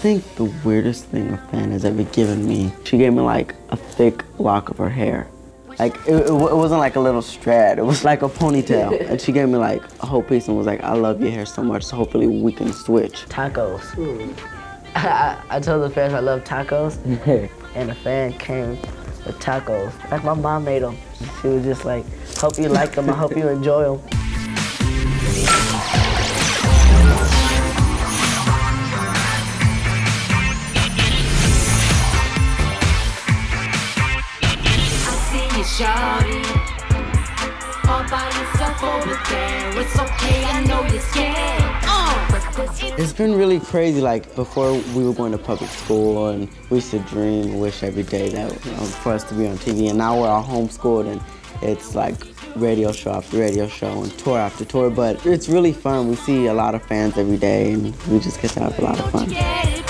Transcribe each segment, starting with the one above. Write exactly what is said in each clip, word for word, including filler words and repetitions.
think the weirdest thing a fan has ever given me, she gave me like a thick lock of her hair. Like, it, it, it wasn't like a little strand, it was like a ponytail. And she gave me like a whole piece and was like, I love your hair so much, so hopefully we can switch. Tacos. Mm. I, I told the fans I love tacos, and the fan came with tacos. Like my mom made them. She was just like, hope you like them, I hope you enjoy them. Shawty, all by yourself over there. It's okay, I know you're scared. Uh. It's been really crazy. Like before, we were going to public school, and we used to dream, wish every day that you know, for us to be on T V. And now we're all homeschooled, and it's like radio show after radio show and tour after tour. But it's really fun. We see a lot of fans every day, and we just get to have a lot of fun.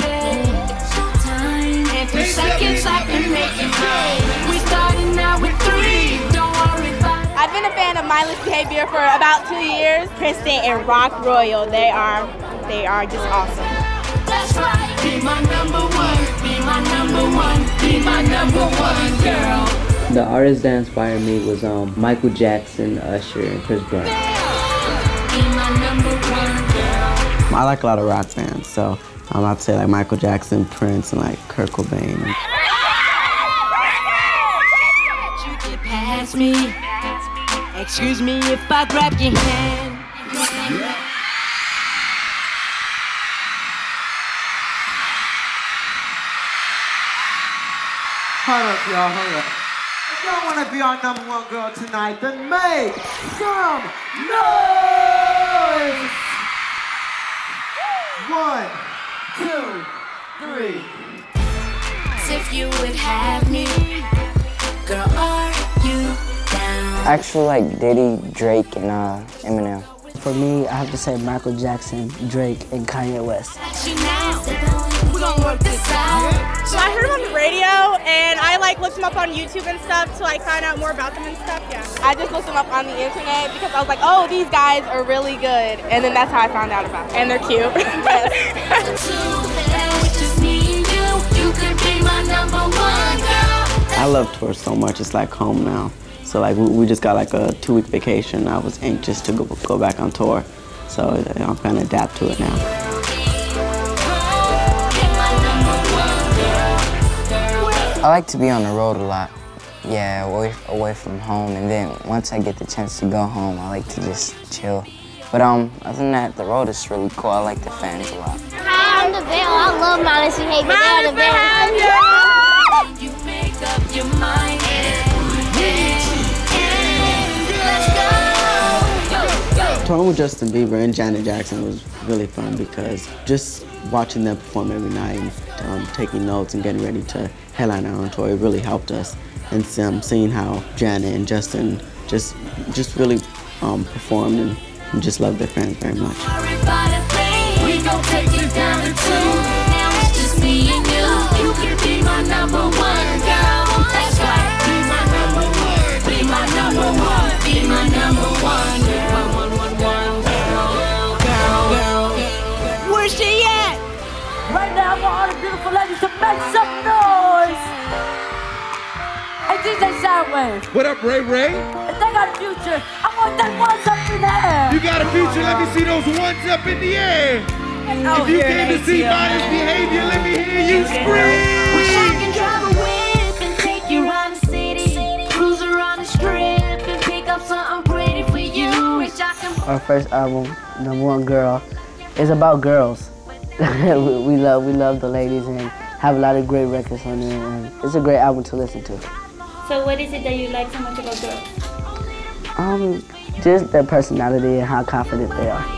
I've been a fan of Mindless Behavior for about two years. Princeton and Rock Royal, they are, they are just awesome. That's right. Be my number one, be my number one, be my number one girl. The artists that inspired me was um, Michael Jackson, Usher, and Chris Brown. Be my number one girl. I like a lot of rock bands, so I'm about to say like Michael Jackson, Prince, and like Kurt Cobain. You get past me. Excuse me if I grab your hand. Hold up, y'all, hold up. If y'all want to be our number one girl tonight, then make some noise! One, two, three. If you would have me, girl, are you down? I actually like Diddy, Drake, and uh, Eminem. For me, I have to say Michael Jackson, Drake, and Kanye West. We're gonna work this out. So I heard them on the radio, and I like looked them up on YouTube and stuff to like find out more about them and stuff. Yeah, I just looked them up on the internet because I was like, oh, these guys are really good, and then that's how I found out about them. And they're cute. I love tour so much. It's like home now. So like we, we just got like a two-week vacation. I was anxious to go, go back on tour, so I'm trying to adapt to it now. I like to be on the road a lot. Yeah, away, away from home, and then once I get the chance to go home, I like to just chill. But um, other than that, the road is really cool. I like the fans a lot. Hi, I'm the Belle. I love Mindless Behavior. Mindless Behavior! You make up your mind. Touring with Justin Bieber and Janet Jackson was really fun because just watching them perform every night and um, taking notes and getting ready to headline our own tour, it really helped us. And um, seeing how Janet and Justin just just really um, performed and, and just loved their fans very much. We gon' take it down to two. Now it's just me and you. You can be my number one girl. That's right. Be my number one. Be my number one. Be my number one girl. One, one, one girl. Girl, girl. Where's she at? Right now, I want all the beautiful ladies to make some noise. Hey, D J Soundwave. What up, Ray Ray? If they got a future, I want that ones up in the air. You got a future? Let me see those ones up in the air. Oh, if you came to see Mindless Behavior, let me hear you scream. Wish I can drive a whip and take you around the city, cruise around the strip and pick up something pretty for you. Wish I can. Our first album, Number One Girl, is about girls. we, we love we love the ladies and have a lot of great records on it, and it's a great album to listen to. So what is it that you like so much about girls? Um, just their personality and how confident they are.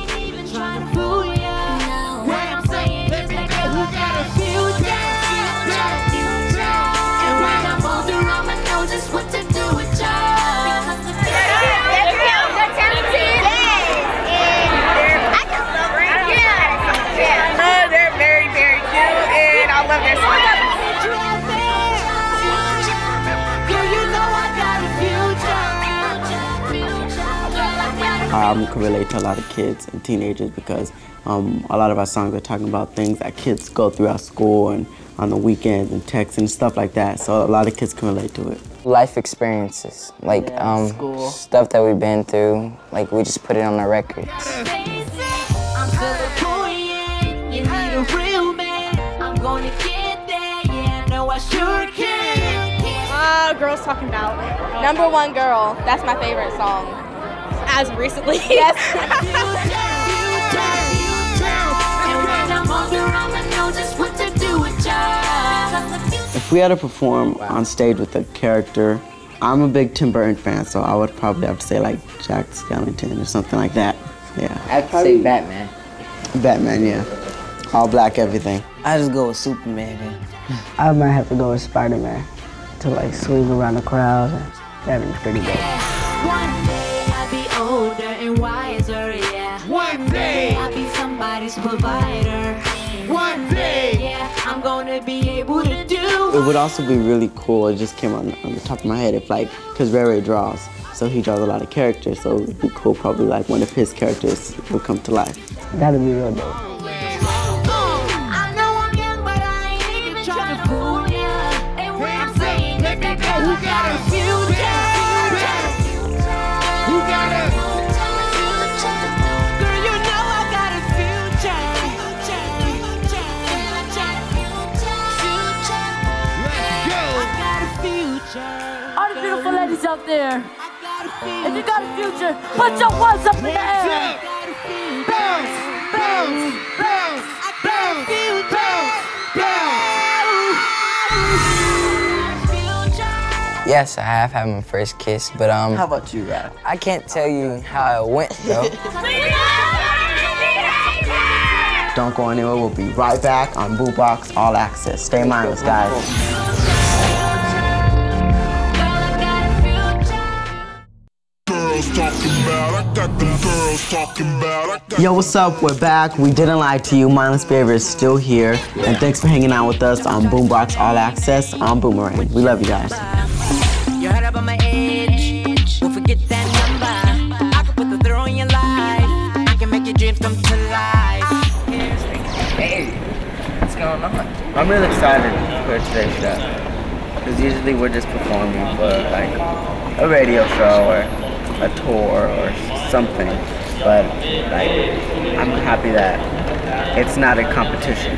Girl, you know I got a future. Girl, I got a our album can relate to a lot of kids and teenagers because um, a lot of our songs are talking about things that kids go throughout school and on the weekends and texts and stuff like that. So a lot of kids can relate to it. Life experiences, like Yeah, um, school. stuff that we've been through. Like we just put it on the records. I'm still a boy, yeah. You need a real man. I'm gonna get there, yeah. No, I sure can. Uh, Girls Talking About. Number One Girl. That's my favorite song. As recently. Yes. If we had to perform on stage with a character, I'm a big Tim Burton fan, so I would probably have to say like Jack Skellington or something like that. Yeah. I'd probably say Batman. Batman, yeah. All black, everything. I just go with Superman, man. I might have to go with Spider-Man to like swing around the crowd. That'd be pretty dope. One day I'll be older and wiser, yeah. One day, I'll be somebody's provider. one day. Yeah, I'm gonna be able to do. It would also be really cool, it just came on, on the top of my head, if like, because Ray Ray draws, so he draws a lot of characters, so it would be cool probably like one of his characters would come to life. That'd be real dope. I know I'm young, but I ain't even trying to fool ya. And what I'm saying is that you got a future. Who got a? Girl, you know I got a future. Let's go. I got a future. All the beautiful ladies out there, if you got a future, put your ones up in the air. Bounce, bounce, bounce, bounce, bounce, bounce. Yes, I have had my first kiss, but um, How about you, Rap? I can't tell you how it went though. Don't go anywhere, we'll be right back on Boombox All Access. Stay mindless, guys. Girls talking about, I got them girls talking about, I got Yo, what's up? We're back. We didn't lie to you. Mindless Behavior is still here. And thanks for hanging out with us on Boombox All Access on Boomerang. We love you guys. You heard about my age. Don't forget that number. I can put the thrill in your life. I can make your dreams come to life. Hey, what's going on? I'm really excited for today's show. Because usually we're just performing for like a radio show or a tour or something. But like, I'm happy that it's not a competition.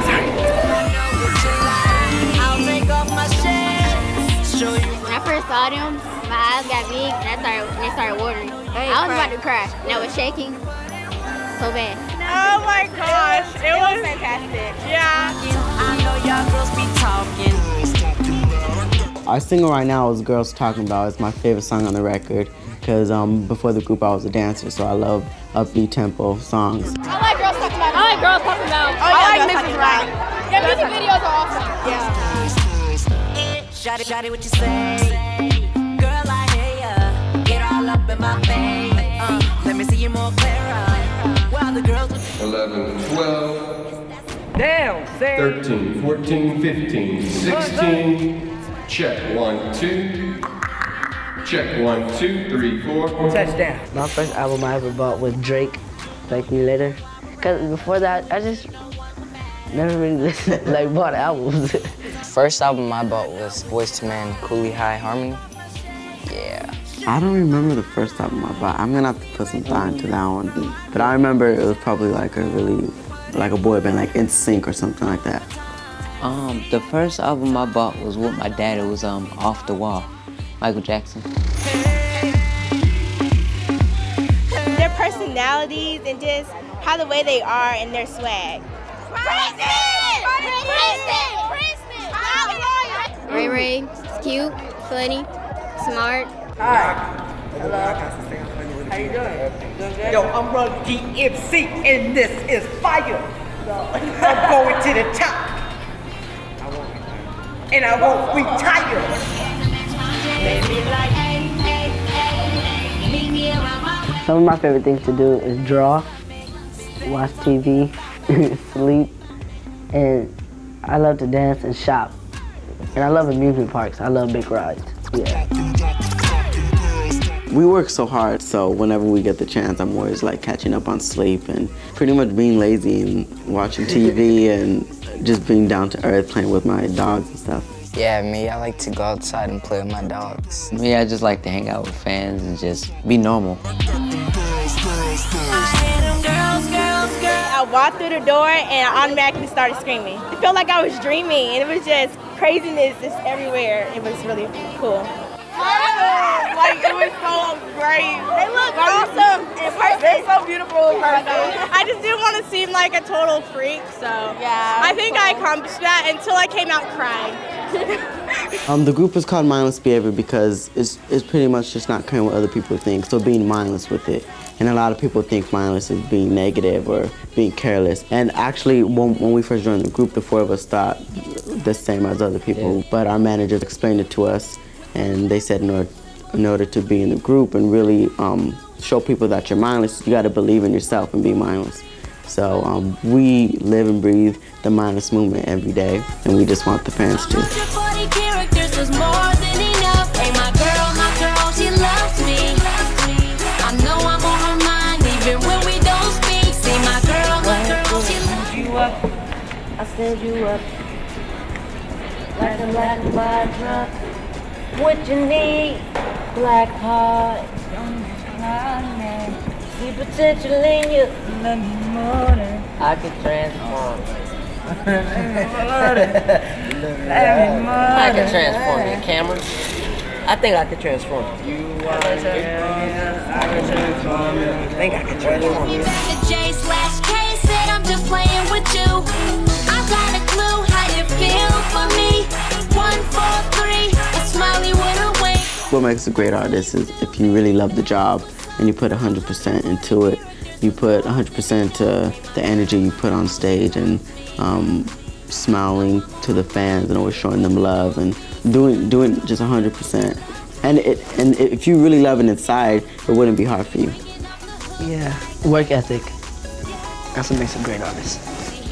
I'll take off my shades. Show you. When I first saw them, my eyes got big and I started, and they started watering. I was about to cry and I was shaking so bad. Oh my gosh. It was fantastic. Yeah. I know y'all girls be talking. Our single right now is Girls Talking About. It's my favorite song on the record because um, before the group I was a dancer, so I love upbeat tempo songs. I like Girls Talking About. I like Girls Talking About. Oh, I like Missus Right. Yeah, music videos are awesome. Yeah. Shawty, shawty, what you say? Girl, I hear ya. Get all up in my face. Uh, let me see you more clearer. While the girls eleven, twelve, Damn, thirteen, fourteen, fifteen, sixteen. Check one, two. Check one, two, three, four. Touchdown. My first album I ever bought was Drake, Thank Me Later. Cause before that, I just never really listened, like bought albums. First album I bought was Boyz two Men, Coolie High Harmony. Yeah. I don't remember the first album I bought. I'm gonna have to put some thought into that one. But I remember it was probably like a really, like a boy band, like N Sync or something like that. Um, the first album I bought was with my dad. It was um Off the Wall, Michael Jackson. Their personalities and just how the way they are and their swag. Princeton! Princeton! Princeton! Ray Ray, it's cute, funny, smart. How you doing? Doing good? Yo, I'm Run D M C and this is fire. I'm going to the top. And I won't retire. Some of my favorite things to do is draw, watch T V, sleep, and I love to dance and shop. And I love amusement parks. I love big rides. Yeah. We work so hard, so whenever we get the chance, I'm always like catching up on sleep and pretty much being lazy and watching T V and just being down to earth, playing with my dogs and stuff. Yeah, me, I like to go outside and play with my dogs. Me, I just like to hang out with fans and just be normal. I walked through the door and I automatically started screaming. It felt like I was dreaming, and it was just craziness just everywhere. It was really cool. Like, it was so great. They look awesome in person. They're so beautiful in person. I just didn't want to seem like a total freak, so yeah. I think I accomplished that until I came out crying. um, the group is called Mindless Behavior because it's, it's pretty much just not caring what other people think, so being mindless with it. And a lot of people think mindless is being negative or being careless. And actually, when, when we first joined the group, the four of us thought the same as other people, yeah. But our managers explained it to us, and they said in order, in order to be in the group and really um, show people that you're mindless, you gotta believe in yourself and be mindless. So um, we live and breathe the mindless movement every day, and we just want the fans to. I stand you up like a black fire truck. What you need, black heart. See potential in you. I can transform. I can transform your cameras. I think I can transform you. You are I can transform you. I think I can transform you. The J slash K said I'm just playing with you. I got a clue how you feel for me. One, four, three, a smiley with a wink. What makes a great artist is if you really love the job and you put one hundred percent into it. You put one hundred percent to the energy you put on stage and um, smiling to the fans and always showing them love and doing doing just one hundred percent. And it and if you really love it inside, it wouldn't be hard for you. Yeah, work ethic. That's what makes a great artist.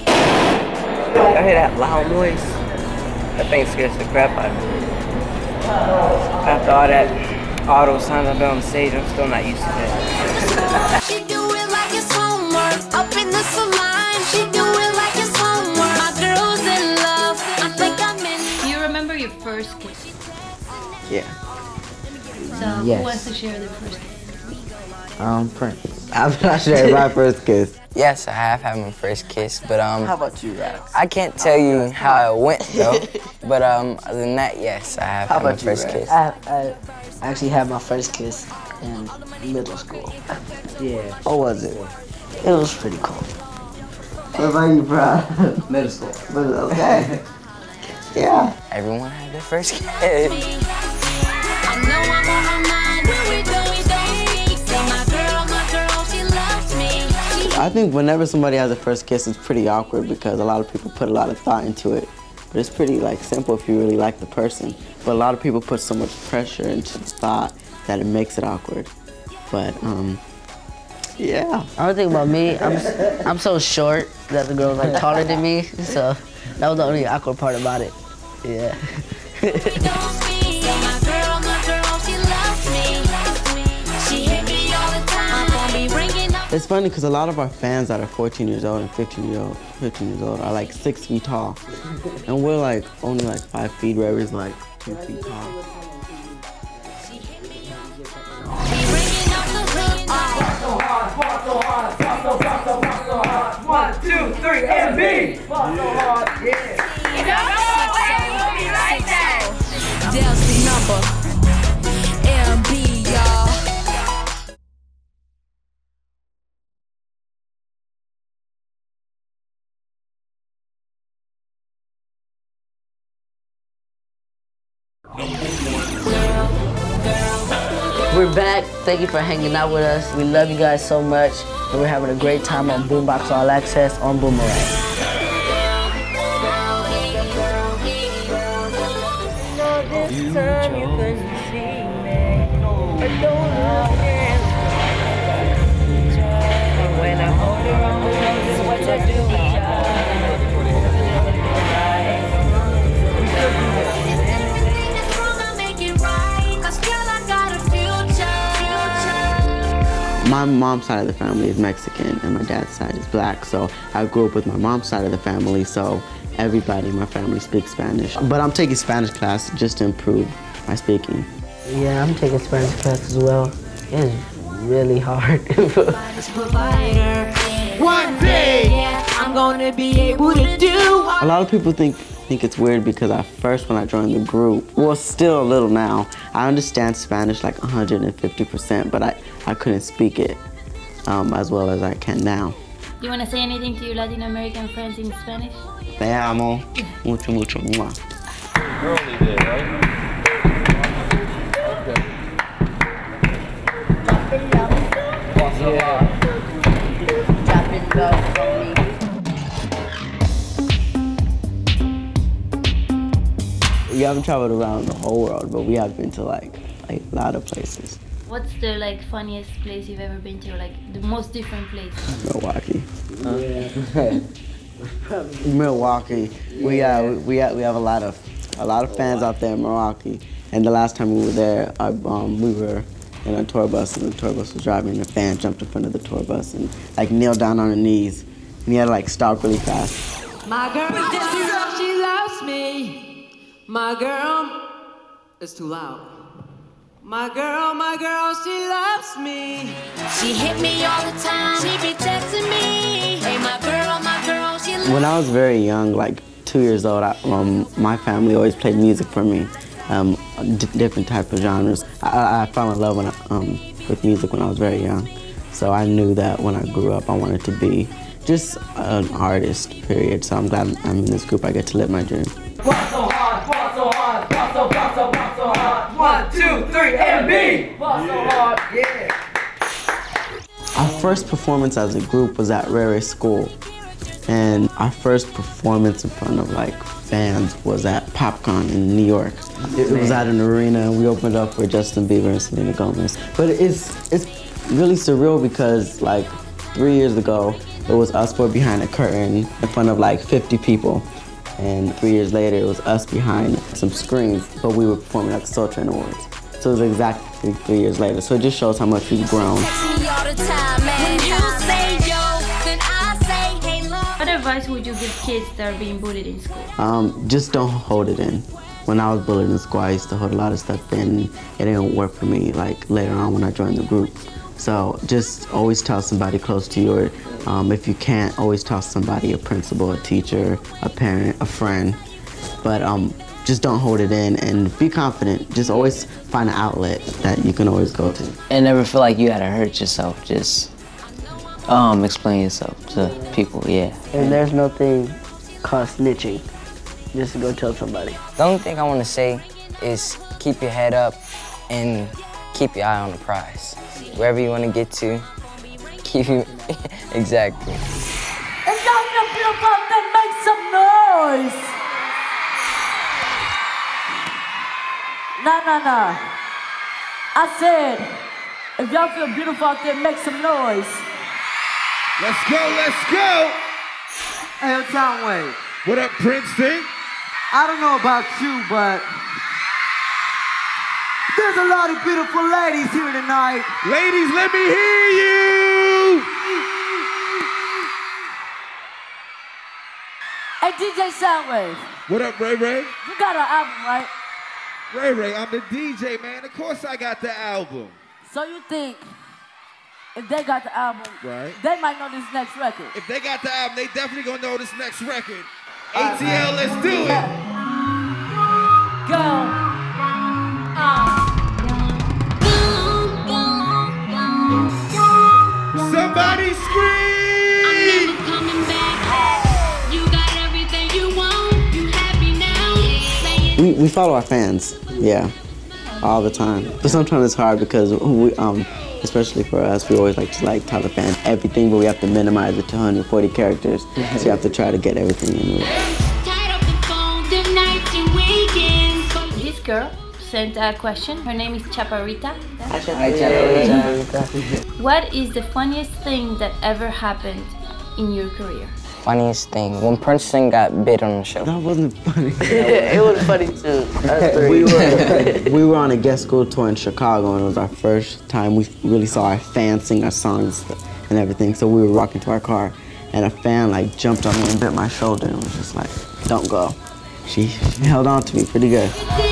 I hear that loud noise. That thing scares the crap out of me. After all that, all those times I've been on stage, I'm still not used to that. She do it like it's homework. Up in the salon, she do it like it's homework. My girl's in love. I think I'm in. You remember your first kiss? Yeah. So Yes. who wants to share their first kiss? Um, Prince. I'm not sure my first kiss. Yes, I have had my first kiss, but um. How about you, Rax? I can't tell you how it went though, but um, other than that, yes, I have How had my about you, first Rax? kiss. I, I actually had my first kiss in middle school. Yeah. What was it? It was pretty cool. What about you, bro? Middle school. Okay. Yeah. Everyone had their first kiss. I know I'm on her mind. When we do, we don't speak. Say my girl, my girl, she loves me. She I think whenever somebody has a first kiss, it's pretty awkward because a lot of people put a lot of thought into it. But it's pretty like simple if you really like the person. But a lot of people put so much pressure into the thought that it makes it awkward. But um, yeah. I don't think about me. I'm I'm so short that the girl's like taller than me, so that was the only awkward part about it. Yeah. don't speak. Say my girl, my girl, she loves me. She hit me all the time. I'm gonna be ringing up. It's funny because a lot of our fans that are fourteen years old and fifteen years old, fifteen years old are like six feet tall. And we're like only like five feet, Rever's like two feet tall. One, two, three, and B. Yeah. There's the number. M B, y'all. We're back. Thank you for hanging out with us. We love you guys so much, and we're having a great time on Boombox All Access on Boomerang. This time you couldn't see me, but don't look in. When I hold her on the road, this is what I do. Make it right, 'cause girl, I got a future. My mom's side of the family is Mexican and my dad's side is black. So I grew up with my mom's side of the family, so everybody in my family speaks Spanish. But I'm taking Spanish class just to improve my speaking. Yeah, I'm taking Spanish class as well. It's really hard. One day, I'm gonna be able to do. A lot of people think think it's weird because at first when I joined the group, well, still a little now, I understand Spanish like one hundred fifty percent, but I, I couldn't speak it um, as well as I can now. Do you want to say anything to your Latin American friends in Spanish? Te amo mucho, mucho, mwah. Girlie did, right? We haven't traveled around the whole world, but we have been to like, like a lot of places. What's the like funniest place you've ever been to? Like the most different place? Milwaukee. Yeah. Milwaukee. We uh, we we have, we have a lot of a lot of fans out there in Milwaukee. And the last time we were there, I, um, we were in a tour bus, and the tour bus was driving, and a fan jumped in front of the tour bus and like kneeled down on her knees, and he had to like stop really fast. My girl, she loves me. My girl, it's too loud. My girl, my girl, she loves me. She hit me all the time. She be texting me. Hey, my girl, my girl, she loves me. When I was very young, like two years old, I, um, my family always played music for me, um, d different type of genres. I, I fell in love when I, um, with music when I was very young, so I knew that when I grew up, I wanted to be just an artist, period. So I'm glad I'm in this group. I get to live my dream. Walk so hard, walk so hard, walk so, walk so, walk so hard. One, two, three, and B. Walk so hard, yeah. Our first performance as a group was at Rare School. And our first performance in front of like fans was at PopCon in New York. It, it was at an arena, and we opened up for Justin Bieber and Selena Gomez. But it's, it's really surreal because like three years ago, it was us four behind a curtain in front of like fifty people. And three years later, it was us behind some screens, but we were performing at the Soul Train Awards. So it was exactly three years later. So it just shows how much we've grown. What advice would you give kids that are being bullied in school? Um, just don't hold it in. When I was bullied in school, I used to hold a lot of stuff in. It didn't work for me like later on when I joined the group. So just always tell somebody close to you, or um, if you can't, always tell somebody, a principal, a teacher, a parent, a friend. But um, just don't hold it in and be confident. Just always find an outlet that you can always go to. And never feel like you had to hurt yourself. Just um, explain yourself to people, yeah. And there's no thing called snitching. Just to go tell somebody. The only thing I want to say is keep your head up and keep your eye on the prize. Wherever you want to get to, keep you, exactly. If y'all feel beautiful, then make some noise. Nah, nah, nah. I said, if y'all feel beautiful out there, make some noise. Let's go, let's go. Hey, yo, Townway. What up, Princeton? I don't know about you, but there's a lot of beautiful ladies here tonight. Ladies, let me hear you. Hey, D J Soundwave. What up, Ray Ray? You got an album, right? Ray Ray, I'm the D J, man. Of course I got the album. So you think if they got the album, right, they might know this next record? If they got the album, they definitely gonna know this next record. A T L, let's do it. Go. Uh. Somebody scream! I'm never coming back. You got everything you want. You happy now? We, we follow our fans, yeah, all the time. But sometimes it's hard because we, um, especially for us, we always like to like tell the fans everything, but we have to minimize it to one hundred forty characters. So you have to try to get everything in there. This girl sent a question. Her name is Chaparrita. Hi, Chaparrita. What is the funniest thing that ever happened in your career? Funniest thing, when Princeton got bit on the show. That wasn't funny. It was funny too. That's three. We were, we were on a guest school tour in Chicago, and it was our first time we really saw our fans sing our songs and everything. So we were walking to our car, and a fan like jumped on me and bit my shoulder and was just like, "Don't go." She, she held on to me pretty good.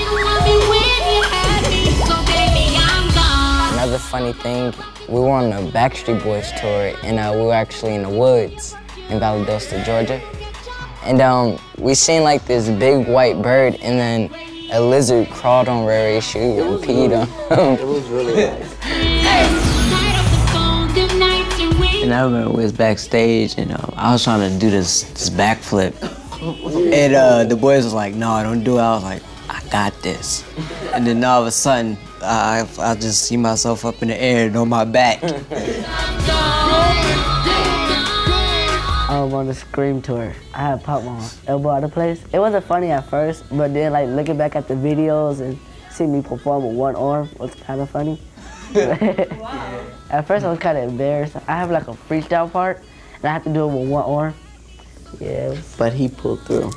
Another funny thing, we were on the Backstreet Boys tour, and uh, we were actually in the woods in Valdosta, Georgia. And um, we seen like this big white bird, and then a lizard crawled on Ray Ray's shoe and peed on him. It was really nice. And I remember we was backstage, and um, I was trying to do this, this backflip. And uh, the boys was like, "No, don't do it." I was like, "I got this." And then all of a sudden, I, I just see myself up in the air and on my back. I was on the Scream tour. I had popped my elbow out of place. It wasn't funny at first, but then like looking back at the videos and seeing me perform with one arm was kind of funny. At first I was kind of embarrassed. I have like a freestyle part, and I have to do it with one arm. Yeah. Was... But he pulled through.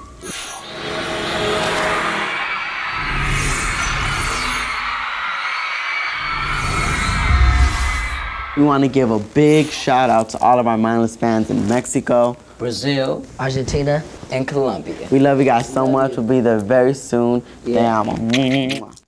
We want to give a big shout out to all of our mindless fans in Mexico, Brazil, Argentina, and Colombia. We love you guys so much. We'll be there very soon. Yeah. Te amo.